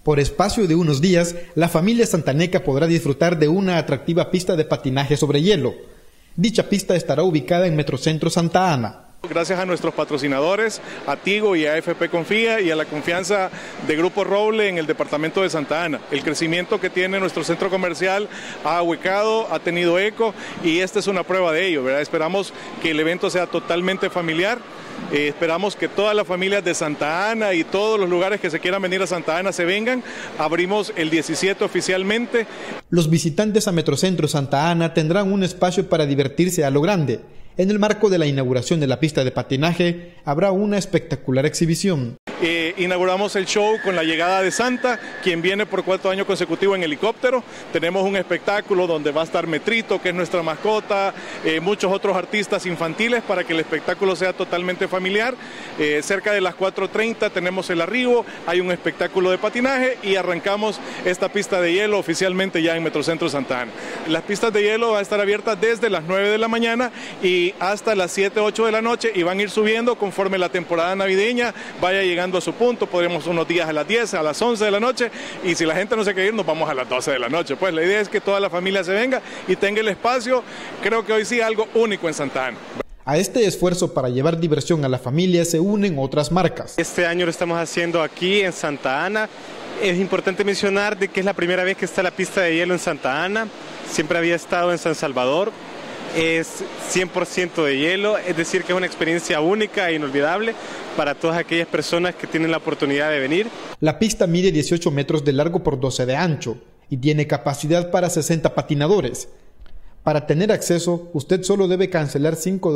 Por espacio de unos días, la familia santaneca podrá disfrutar de una atractiva pista de patinaje sobre hielo. Dicha pista estará ubicada en Metrocentro Santa Ana. Gracias a nuestros patrocinadores, a Tigo y a AFP Confía y a la confianza de Grupo Roble en el departamento de Santa Ana. El crecimiento que tiene nuestro centro comercial ha ahuecado, ha tenido eco y esta es una prueba de ello, ¿verdad? Esperamos que el evento sea totalmente familiar. Esperamos que todas las familias de Santa Ana y todos los lugares que se quieran venir a Santa Ana se vengan. Abrimos el 17 oficialmente. Los visitantes a Metrocentro Santa Ana tendrán un espacio para divertirse a lo grande. En el marco de la inauguración de la pista de patinaje, habrá una espectacular exhibición. Inauguramos el show con la llegada de Santa, quien viene por 4 años consecutivos en helicóptero. Tenemos un espectáculo donde va a estar Metrito, que es nuestra mascota, muchos otros artistas infantiles para que el espectáculo sea totalmente familiar. Cerca de las 4:30 tenemos el arribo, hay un espectáculo de patinaje y arrancamos esta pista de hielo oficialmente ya en Metrocentro Santa Ana. Las pistas de hielo van a estar abiertas desde las 9 de la mañana y hasta las 7, 8 de la noche y van a ir subiendo conforme la temporada navideña vaya llegando a su punto. Podremos unos días a las 10, a las 11 de la noche y si la gente no se quiere ir nos vamos a las 12 de la noche. Pues la idea es que toda la familia se venga y tenga el espacio, creo que hoy sí algo único en Santa Ana. A este esfuerzo para llevar diversión a la familia se unen otras marcas. Este año lo estamos haciendo aquí en Santa Ana. Es importante mencionar de que es la primera vez que está la pista de hielo en Santa Ana. Siempre había estado en San Salvador. Es 100% de hielo, es decir que es una experiencia única e inolvidable para todas aquellas personas que tienen la oportunidad de venir. La pista mide 18 metros de largo por 12 de ancho y tiene capacidad para 60 patinadores. Para tener acceso, usted solo debe cancelar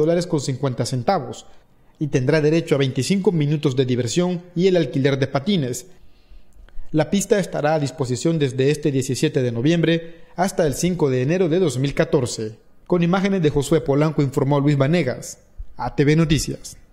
$5.50 y tendrá derecho a 25 minutos de diversión y el alquiler de patines. La pista estará a disposición desde este 17 de noviembre hasta el 5 de enero de 2014. Con imágenes de Josué Polanco informó Luis Vanegas, ATV Noticias.